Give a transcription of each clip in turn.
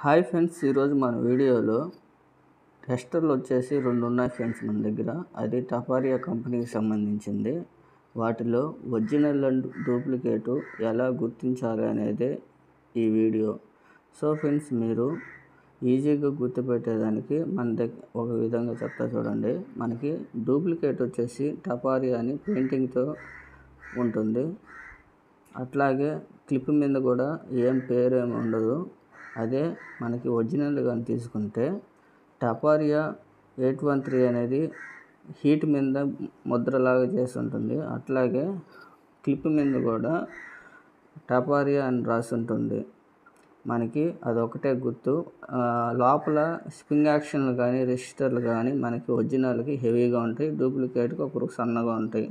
Hi friends, ఈరోజు మన వీడియోలో టెస్టర్లు వచ్చేసి 2 ఉన్నాయి ఫ్రెండ్స్ మన దగ్గర. అది టపారియా కంపెనీకి సంబంధించింది. వాటిలో ఒరిజినల్ అండ్ డూప్లికేటు ఎలా గుర్తించాలి అనేది ఈ వీడియో. సో ఫ్రెండ్స్, మీరు ఈజీగా గుర్తుపెట్టేదానికి మన దగ్గర ఒక విధంగా చెప్తా చూడండి. మనకి డూప్లికేట్ వచ్చేసి టపారియా అని పెయింటింగ్తో ఉంటుంది. అట్లాగే క్లిప్ మీద కూడా ఏం పేరేమి ఉండదు. అదే మనకి ఒరిజినల్ కానీ తీసుకుంటే టపారియా 813 అనేది హీట్ మీద ముద్రలాగా చేసి ఉంటుంది. అట్లాగే క్లిప్ మీద కూడా టపారియా అని రాసి ఉంటుంది. మనకి అదొకటే గుర్తు. లోపల స్ప్రింగ్ యాక్షన్లు కానీ రెసిస్టర్లు కానీ మనకి ఒరిజినల్కి హెవీగా ఉంటాయి, డూప్లికేట్కి ఒక సన్నగా ఉంటాయి.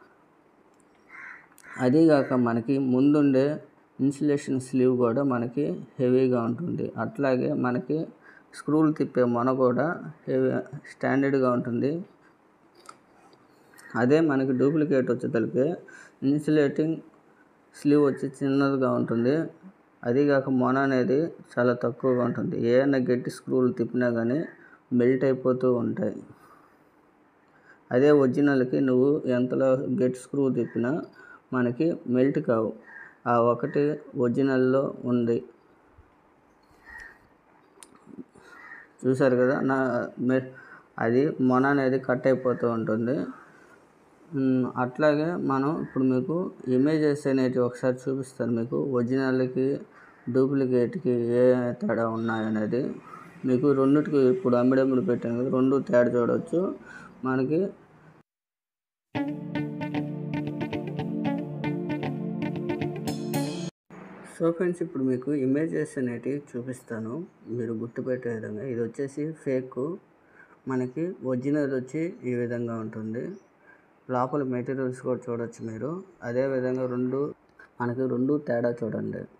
అదీగాక మనకి ముందుండే ఇన్సులేషన్ స్లీవ్ కూడా మనకి హెవీగా ఉంటుంది. అట్లాగే మనకి స్క్రూలు తిప్పే మొన కూడా స్టాండర్డ్గా ఉంటుంది. అదే మనకి డూప్లికేట్ వచ్చేసరికి ఇన్సులేటింగ్ స్లీవ్ వచ్చి చిన్నదిగా ఉంటుంది. అదీగాక మొన అనేది చాలా తక్కువగా ఉంటుంది. ఏమైనా గట్టి స్క్రూలు తిప్పినా కానీ మెల్ట్ అయిపోతూ ఉంటాయి. అదే ఒరిజినల్కి నువ్వు ఎంతలో గట్టి స్క్రూ తిప్పినా మనకి మెల్ట్ కావు. ఆ ఒకటి ఒరిజినల్లో ఉంది. చూసారు కదా, అది మొన అనేది కట్ అయిపోతూ ఉంటుంది. అట్లాగే మనం ఇప్పుడు మీకు ఇమేజెస్ అనేటివి ఒకసారి చూపిస్తాను. మీకు ఒరిజినల్కి డూప్లికేట్కి ఏ తేడా ఉన్నాయనేది మీకు రెండిటికి ఇప్పుడు అమ్మిడమ్మిడి పెట్టాను కదా, రెండు తేడా చూడవచ్చు మనకి. సో ఫ్రెండ్స్, ఇప్పుడు మీకు ఇమేజెస్ అనేటివి చూపిస్తాను మీరు గుర్తుపెట్టే విధంగా. ఇది వచ్చేసి ఫేక్, మనకి ఒరిజినల్ వచ్చి ఈ విధంగా ఉంటుంది. లోపల మెటీరియల్స్ కూడా చూడవచ్చు మీరు. అదేవిధంగా మనకి రెండు తేడా చూడండి.